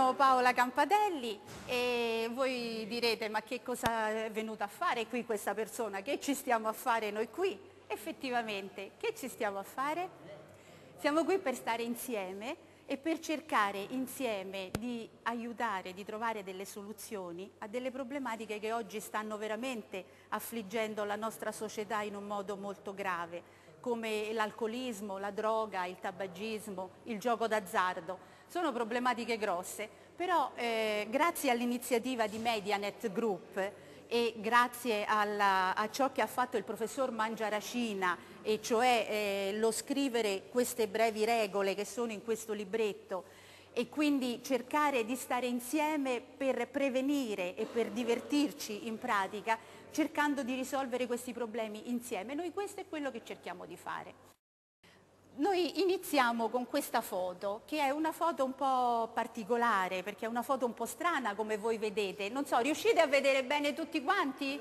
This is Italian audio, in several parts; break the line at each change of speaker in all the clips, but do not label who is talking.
sono Paola Campadelli e voi direte ma che cosa è venuta a fare qui questa persona? Che ci stiamo a fare noi qui? Effettivamente, che ci stiamo a fare? Siamo qui per stare insieme e per cercare insieme di aiutare, di trovare delle soluzioni a delle problematiche che oggi stanno veramente affliggendo la nostra società in un modo molto grave, come l'alcolismo, la droga, il tabagismo, il gioco d'azzardo. Sono problematiche grosse, però grazie all'iniziativa di Medianet Group e grazie a ciò che ha fatto il professor Mangiaracina, e cioè lo scrivere queste brevi regole che sono in questo libretto e quindi cercare di stare insieme per prevenire e per divertirci in pratica, cercando di risolvere questi problemi insieme. Noi questo è quello che cerchiamo di fare. Noi iniziamo con questa foto, che è una foto un po' particolare, perché è una foto un po' strana come voi vedete. Non so, riuscite a vedere bene tutti quanti?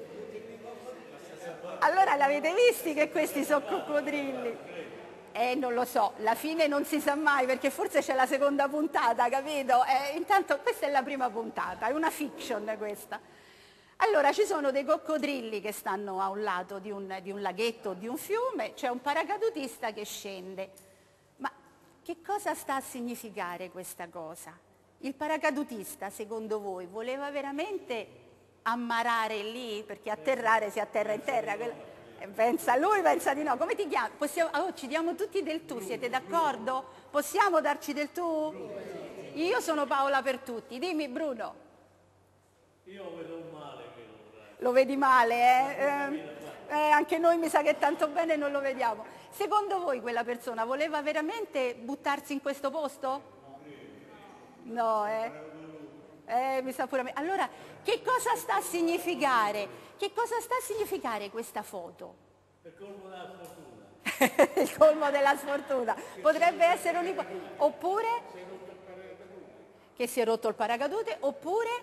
Allora l'avete visti che questi sono coccodrilli? Non lo so, la fine non si sa mai perché forse c'è la seconda puntata, capito? Intanto questa è la prima puntata, è una fiction questa. Allora ci sono dei coccodrilli che stanno a un lato di un laghetto o di un fiume, c'è un paracadutista che scende. Ma che cosa sta a significare questa cosa? Il paracadutista, secondo voi, voleva veramente ammarare lì? Perché atterrare si atterra in terra. Pensa lui, pensa di no. Come ti chiami? Ci diamo tutti del tu, siete d'accordo? Possiamo darci del tu? Io sono Paola per tutti. Dimmi Bruno.
Io vedo un male.
Lo vedi male, anche noi mi sa che tanto bene non lo vediamo. Secondo voi quella persona voleva veramente buttarsi in questo posto? No, mi sa pure a me. Allora, che cosa sta a significare? Che cosa sta a significare questa foto?
Il colmo della sfortuna.
Il colmo della sfortuna. Potrebbe essere un'ipotesi. Oppure? Che si è rotto il paracadute, oppure?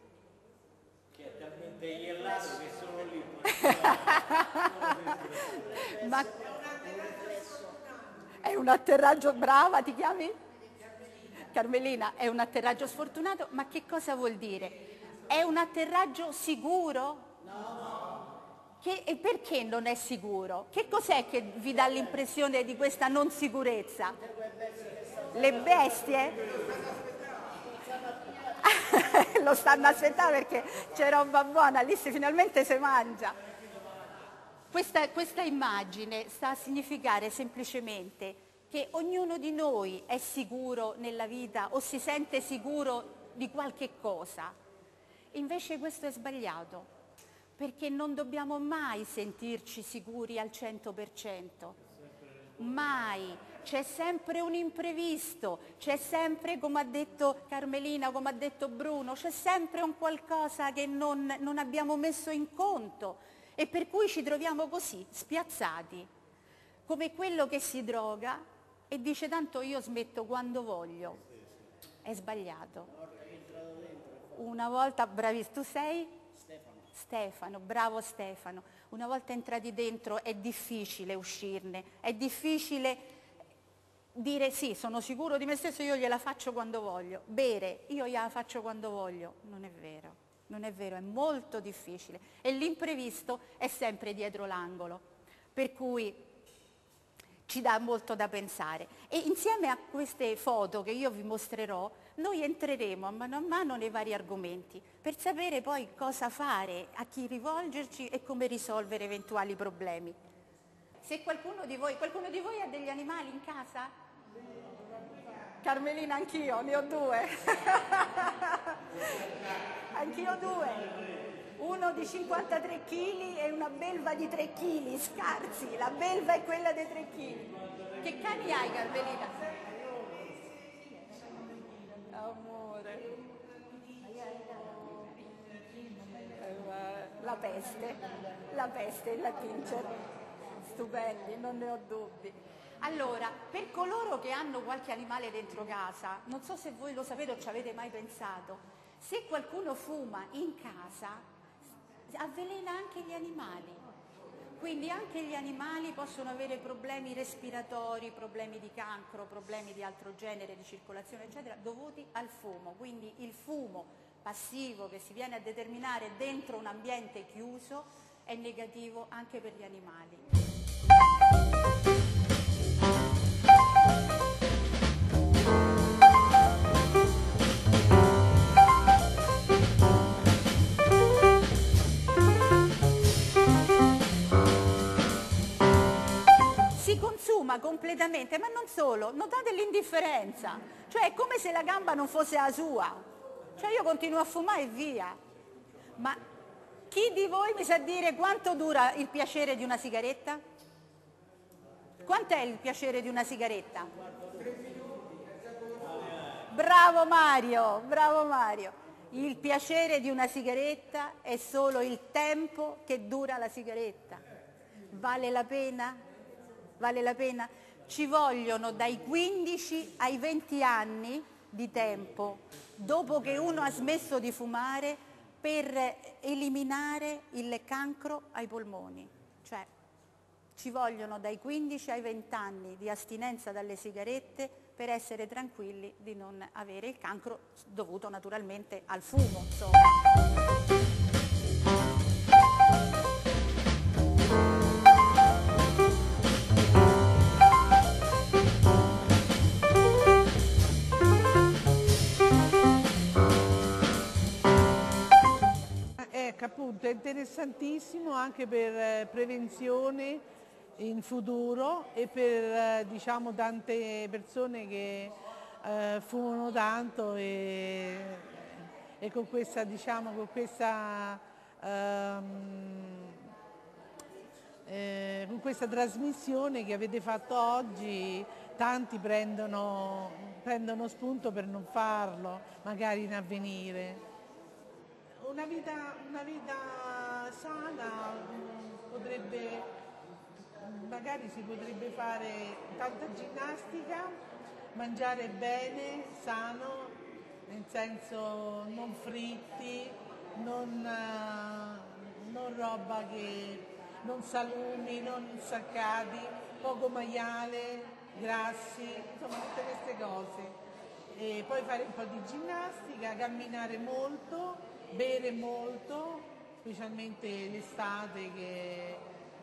Degli ladri che sono lì.
Ma è un atterraggio, brava, ti chiami? Carmelina, è un atterraggio sfortunato, ma che cosa vuol dire? È un atterraggio sicuro? No. E perché non è sicuro? Che cos'è che vi dà l'impressione di questa non sicurezza? Le bestie? Lo stanno aspettando perché c'è roba buona, lì finalmente si mangia. Questa immagine sta a significare semplicemente che ognuno di noi è sicuro nella vita o si sente sicuro di qualche cosa. Invece questo è sbagliato, perché non dobbiamo mai sentirci sicuri al 100%. Mai. C'è sempre un imprevisto, c'è sempre, come ha detto Carmelina, come ha detto Bruno, c'è sempre un qualcosa che non abbiamo messo in conto e per cui ci troviamo così, spiazzati, come quello che si droga e dice tanto io smetto quando voglio. È sbagliato. Una volta, bravissimo, tu sei? Stefano, bravo Stefano. Una volta entrati dentro è difficile uscirne, è difficile dire sì, sono sicuro di me stesso, io gliela faccio quando voglio. Bere, io gliela faccio quando voglio. Non è vero, non è vero, è molto difficile. E l'imprevisto è sempre dietro l'angolo, per cui ci dà molto da pensare. E insieme a queste foto che io vi mostrerò, noi entreremo a mano nei vari argomenti per sapere poi cosa fare, a chi rivolgerci e come risolvere eventuali problemi. Se qualcuno di voi ha degli animali in casa? Carmelina, anch'io, ne ho due. Anch'io due. Uno di 53 kg e una belva di 3 kg, scarsi. La belva è quella dei 3 kg. Che cani hai, Carmelina? Amore. La peste, la pincher. Stupendi, non ne ho dubbi. Allora, per coloro che hanno qualche animale dentro casa, non so se voi lo sapete o ci avete mai pensato, se qualcuno fuma in casa avvelena anche gli animali. Quindi anche gli animali possono avere problemi respiratori, problemi di cancro, problemi di altro genere, di circolazione, eccetera, dovuti al fumo. Quindi il fumo passivo che si viene a determinare dentro un ambiente chiuso è negativo anche per gli animali. Si consuma completamente, ma non solo, notate l'indifferenza, cioè è come se la gamba non fosse la sua, cioè io continuo a fumare e via, ma chi di voi mi sa dire quanto dura il piacere di una sigaretta? Quant'è il piacere di una sigaretta? Bravo Mario, bravo Mario. Il piacere di una sigaretta è solo il tempo che dura la sigaretta. Vale la pena? Vale la pena? Ci vogliono dai 15 ai 20 anni di tempo, dopo che uno ha smesso di fumare, per eliminare il cancro ai polmoni. Cioè, ci vogliono dai 15 ai 20 anni di astinenza dalle sigarette per essere tranquilli di non avere il cancro dovuto naturalmente al fumo, insomma.
Ecco, appunto, è interessantissimo anche per prevenzione in futuro e per diciamo tante persone che fumano tanto e con questa, diciamo, con questa trasmissione che avete fatto oggi, tanti prendono spunto per non farlo, magari in avvenire. Una vita sana magari si potrebbe fare tanta ginnastica, mangiare bene, sano, nel senso non fritti, non roba non salumi, non insaccati, poco maiale, grassi, insomma tutte queste cose. E poi fare un po' di ginnastica, camminare molto, bere molto, specialmente l'estate che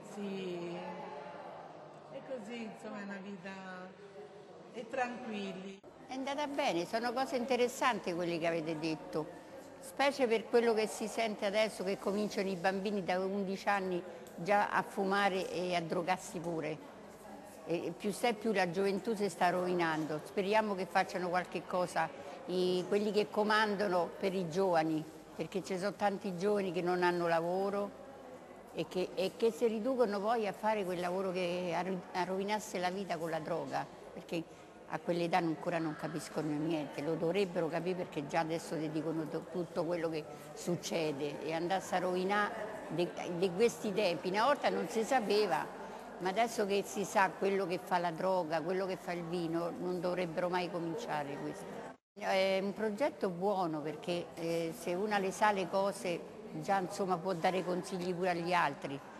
è così, insomma è una vita e tranquilli.
È andata bene, sono cose interessanti quelle che avete detto, specie per quello che si sente adesso che cominciano i bambini da 11 anni già a fumare e a drogarsi pure. E più la gioventù si sta rovinando. Speriamo che facciano qualche cosa quelli che comandano per i giovani, perché ci sono tanti giovani che non hanno lavoro e che si riducono poi a fare quel lavoro che a rovinarsi la vita con la droga, perché a quell'età ancora non capiscono niente, lo dovrebbero capire perché già adesso ti dicono tutto quello che succede e andarsi a rovinare di questi tempi. Una volta non si sapeva, ma adesso che si sa quello che fa la droga, quello che fa il vino, non dovrebbero mai cominciare questo. È un progetto buono perché se una le sa le cose già insomma può dare consigli pure agli altri.